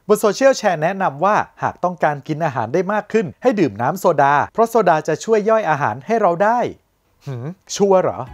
บนโซเชียลแชร์แนะนำว่าหากต้องการกินอาหารได้มากขึ้นให้ดื่มน้ำโซดาเพราะโซดาจะช่วยย่อยอาหารให้เราได้ชัวร์เหรอ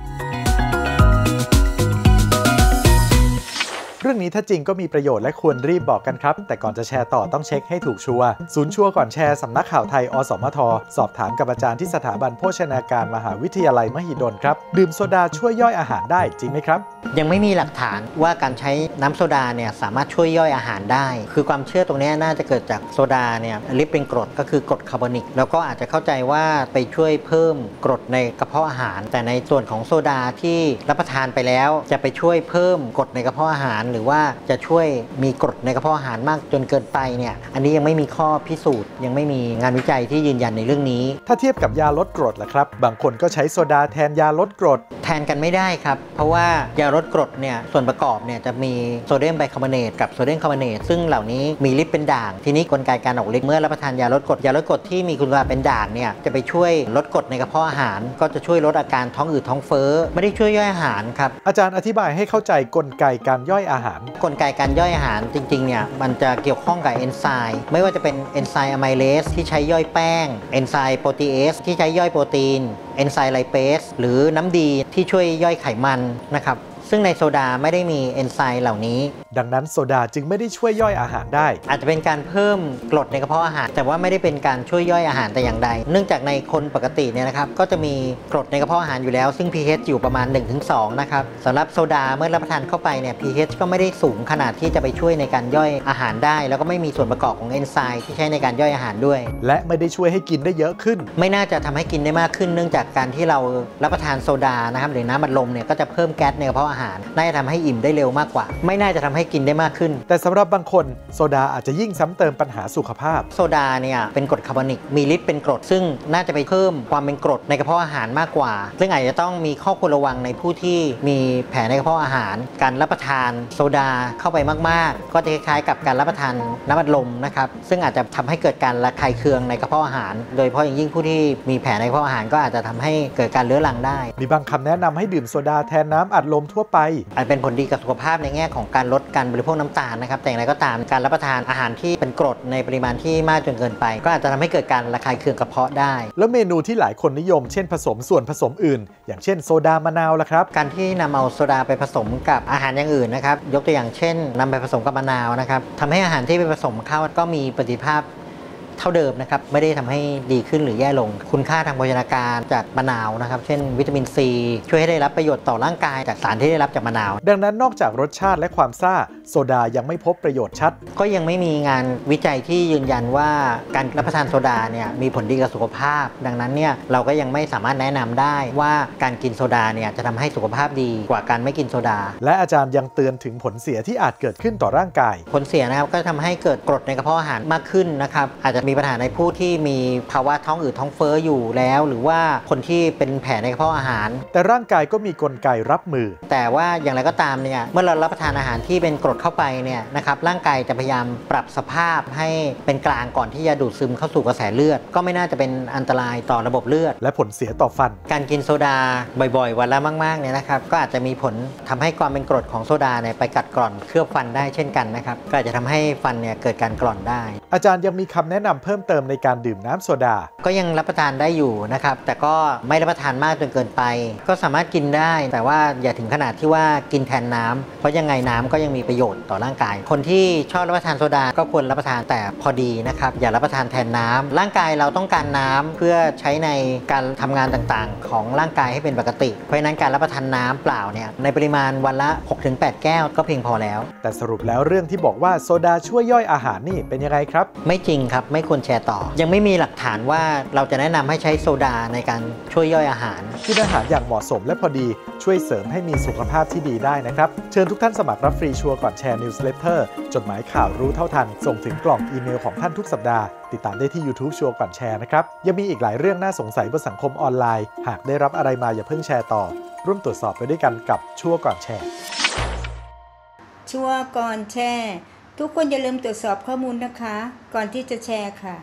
เรื่องนี้ถ้าจริงก็มีประโยชน์และควรรีบบอกกันครับแต่ก่อนจะแชร์ต่อต้องเช็คให้ถูกชัวร์ศูนย์ชัวร์ก่อนแชร์สำนักข่าวไทยอสมทสอบถามกับอาจารย์ที่สถาบันโภชนาการมหาวิทยาลัยมหิดลครับดื่มโซดาช่วยย่อยอาหารได้จริงไหมครับยังไม่มีหลักฐานว่าการใช้น้ำโซดาเนี่ยสามารถช่วยย่อยอาหารได้คือความเชื่อตรงนี้น่าจะเกิดจากโซดาเนี่ยลิปเป็นกรดก็คือกรดคาร์บอนิกแล้วก็อาจจะเข้าใจว่าไปช่วยเพิ่มกรดในกระเพาะอาหารแต่ในส่วนของโซดาที่รับประทานไปแล้วจะไปช่วยเพิ่มกรดในกระเพาะอาหารหรือว่าจะช่วยมีกรดในกระเพาะอาหารมากจนเกินไปเนี่ยอันนี้ยังไม่มีข้อพิสูจน์ยังไม่มีงานวิจัยที่ยืนยันในเรื่องนี้ถ้าเทียบกับยาลดกรดล่ะครับบางคนก็ใช้โซดาแทนยาลดกรดแทนกันไม่ได้ครับเพราะว่ายาลดกรดเนี่ยส่วนประกอบเนี่ยจะมีโซเดียมไบคาร์บอเนตกับโซเดียมคาร์บอเนตซึ่งเหล่านี้มีฤทธิ์เป็นด่างทีนี้กลไกการออกฤทธิ์เมื่อรับประทานยาลดกรดที่มีคุณสมบัติเป็นด่างเนี่ยจะไปช่วยลดกรดในกระเพาะอาหารก็จะช่วยลดอาการท้องอืดท้องเฟ้อไม่ได้ช่วยย่อยอาหารครับอาจารย์อธิบายให้เข้าใจกลไกการย่อยอาหารกลไกการย่อยอาหารจริงๆเนี่ยมันจะเกี่ยวข้องกับเอนไซม์ไม่ว่าจะเป็นเอนไซม์อะไมเลสที่ใช้ย่อยแป้งเอนไซม์โปรตีเอสที่ใช้ย่อยโปรตีนเอนไซม์ไลเปสหรือน้ำดีที่ช่วยย่อยไขมันนะครับซึ่งในโซดาไม่ได้มีเอนไซม์เหล่านี้ดังนั้นโซดาจึงไม่ได้ช่วยย่อยอาหารได้อาจจะเป็นการเพิ่มกรดในกระเพาะอาหารแต่ว่าไม่ได้เป็นการช่วยย่อยอาหารแต่อย่างใดเนื่องจากในคนปกติเนี่ยนะครับก็จะมีกรดในกระเพาะอาหารอยู่แล้วซึ่ง pH อยู่ประมาณ 1-2 นะครับสำหรับโซดาเมื่อรับประทานเข้าไปเนี่ย pH ก็ไม่ได้สูงขนาดที่จะไปช่วยในการย่อยอาหารได้แล้วก็ไม่มีส่วนประกอบของเอนไซม์ที่ใช้ในการย่อยอาหารด้วยและไม่ได้ช่วยให้กินได้เยอะขึ้นไม่น่าจะทำให้กินได้มากขึ้นเนื่องจากการที่เรารับประทานโซดานะครับหรือน้ำอัดลมเนี่ยก็จะเพิ่มแก๊สในกระเพาะอาหารน่าจะทำให้อิ่มได้เร็วมากกว่าไม่น่าจะทำให้กินได้มากขึ้นแต่สำหรับบางคนโซดาอาจจะยิ่งซ้ำเติมปัญหาสุขภาพโซดาเนี่ยเป็นกรดคาร์บอนิกมีฤทธิ์เป็นกรดซึ่งน่าจะไปเพิ่มความเป็นกรดในกระเพาะอาหารมากกว่าซึ่งอาจจะต้องมีข้อควรระวังในผู้ที่มีแผลในกระเพาะอาหารการรับประทานโซดาเข้าไปมากๆก็จะคล้ายๆกับการรับประทานน้ำอัดลมนะครับซึ่งอาจจะทำให้เกิดการระคายเคืองในกระเพาะอาหารโดยเฉพาะอย่างยิ่งผู้ที่มีแผลในกระเพาะอาหารก็อาจจะทำให้เกิดการเรื้อรังได้มีบางคำแนะนำให้ดื่มโซดาแทนน้ำอัดลมทั่วไปอาจเป็นผลดีกับสุขภาพในแง่ของการลดการบริโภคน้ำตาลนะครับแต่อย่างไรก็ตามการรับประทานอาหารที่เป็นกรดในปริมาณที่มากจนเกินไปก็อาจจะทำให้เกิดการระคายเคืองกระเพาะได้แล้วเมนูที่หลายคนนิยมเช่นผสมส่วนผสมอื่นอย่างเช่นโซดามะนาวล่ะครับการที่นำเอาโซดาไปผสมกับอาหารอย่างอื่นนะครับยกตัวอย่างเช่นนำไปผสมกับมะนาวนะครับทำให้อาหารที่ไปผสมเข้าก็มีประสิทธิภาพเท่าเดิมนะครับไม่ได้ทำให้ดีขึ้นหรือแย่ลงคุณค่าทางโภชนาการจากมะนาวนะครับเช่นวิตามินซีช่วยให้ได้รับประโยชน์ต่อร่างกายจากสารที่ได้รับจากมะนาวดังนั้นนอกจากรสชาติและความซ่าโซดายังไม่พบประโยชน์ชัดก็ยังไม่มีงานวิจัยที่ยืนยันว่าการรับประทานโซดาเนี่ยมีผลดีกับสุขภาพดังนั้นเนี่ยเราก็ยังไม่สามารถแนะนำได้ว่าการกินโซดาเนี่ยจะทำให้สุขภาพดีกว่าการไม่กินโซดาและอาจารย์ยังเตือนถึงผลเสียที่อาจเกิดขึ้นต่อร่างกายผลเสียนะครับก็ทำให้เกิดกรดในกระเพาะอาหารมากขึ้นนะครับอาจจะมีปัญหาในผู้ที่มีภาวะท้องอืดท้องเฟ้ออยู่แล้วหรือว่าคนที่เป็นแผลในกระเพาะอาหารแต่ร่างกายก็มีกลไกรับมือแต่ว่าอย่างไรก็ตามเนี่ยเมื่อเรารับประทานอาหารที่เป็นกรดเข้าไปเนี่ยนะครับร่างกายจะพยายามปรับสภาพให้เป็นกลางก่อนที่จะดูดซึมเข้าสู่กระแสเลือดก็ไม่น่าจะเป็นอันตรายต่อระบบเลือดและผลเสียต่อฟันการกินโซดาบ่อยๆวันละมากๆเนี่ยนะครับก็อาจจะมีผลทำให้ความเป็นกรดของโซดาเนี่ยไปกัดกร่อนเคลือบฟันได้เช่นกันนะครับก็อาจจะทำให้ฟันเนี่ยเกิดการกร่อนได้อาจารย์ยังมีคำแนะนำเพิ่มเติมในการดื่มน้ำโซดาก็ยังรับประทานได้อยู่นะครับแต่ก็ไม่รับประทานมากจนเกินไปก็สามารถกินได้แต่ว่าอย่าถึงขนาดที่ว่ากินแทนน้ำเพราะยังไงน้ำก็ยังมีประโยชน์ต่อร่างกายคนที่ชอบรับประทานโซดาก็ควรรับประทานแต่พอดีนะครับอย่ารับประทานแทนน้ำร่างกายเราต้องการน้ำเพื่อใช้ในการทำงานต่างๆของร่างกายให้เป็นปกติเพราะฉะนั้นการรับประทานน้ำเปล่าเนี่ยในปริมาณวันละ 6-8 แก้วก็เพียงพอแล้วแต่สรุปแล้วเรื่องที่บอกว่าโซดาช่วยย่อยอาหารนี่เป็นยังไงครับไม่จริงครับไม่ควรแชร์ต่อยังไม่มีหลักฐานว่าเราจะแนะนำให้ใช้โซดาในการช่วยย่อยอาหารกินอาหารอย่างเหมาะสมและพอดีช่วยเสริมให้มีสุขภาพที่ดีได้นะครับเชิญทุกท่านสมัครรับฟรีชัวร์ก่อนแชร์นิวส์เลตเตอร์จดหมายข่าวรู้เท่าทันส่งถึงกล่องอีเมลของท่านทุกสัปดาห์ติดตามได้ที่ YouTube ชัวร์ก่อนแชร์นะครับยังมีอีกหลายเรื่องน่าสงสัยบนสังคมออนไลน์หากได้รับอะไรมาอย่าเพิ่งแชร์ต่อร่วมตรวจสอบไปด้วยกันกับชัวร์ก่อนแชร์ชัวร์ก่อนแชร์ทุกคนอย่าลืมตรวจสอบข้อมูลนะคะก่อนที่จะแชร์ค่ะ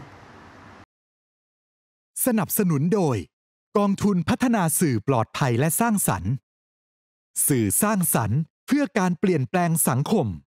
สนับสนุนโดยกองทุนพัฒนาสื่อปลอดภัยและสร้างสรรค์สื่อสร้างสรรค์เพื่อการเปลี่ยนแปลงสังคม